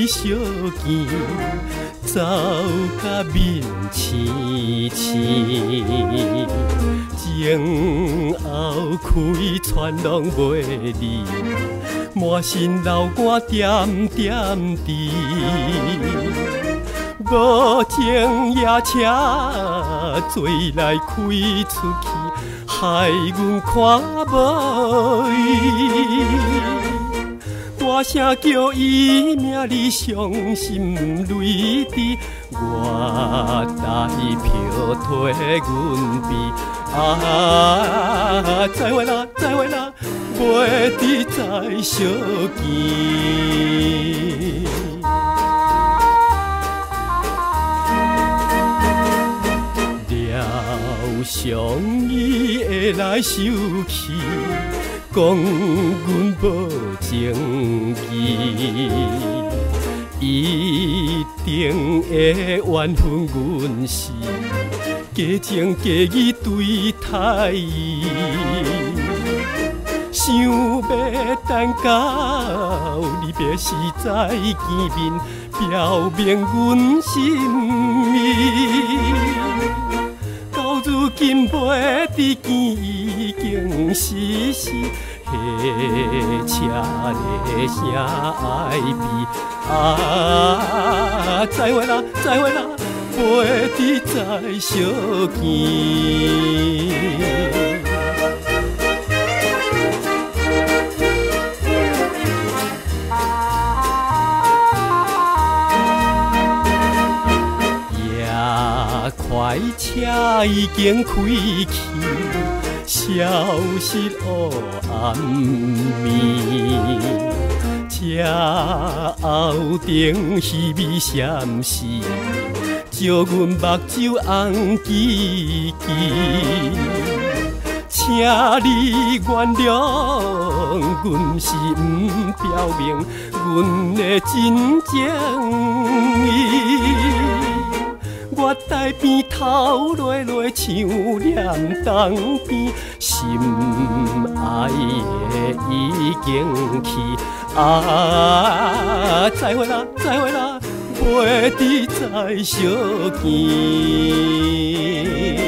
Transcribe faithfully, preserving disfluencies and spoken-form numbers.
小见，走甲面青青，前后开穿拢袂离，满身流汗点点滴。无情夜车醉来开出去，害阮看无伊。大声叫伊名里伤心泪滴，我台票替阮比。啊，再会啦，再会啦，袂得再相见。想伊会来受气，讲阮无情义，一定会怨恨阮是假情假意对待伊。想要等到离别时再见面，表明阮心意。如今袂得见，已经死死，迄车的声爱悲。啊，再会啦，再会啦，袂得再相见。快车已经开去，消失黑暗暝。车后顶稀微闪烁，照阮目睭红记记。请你原谅，阮是毋表明阮的真情意。我台边头落落像念东边，心爱的已经去。啊，再会啦，再会啦，袂得再相见。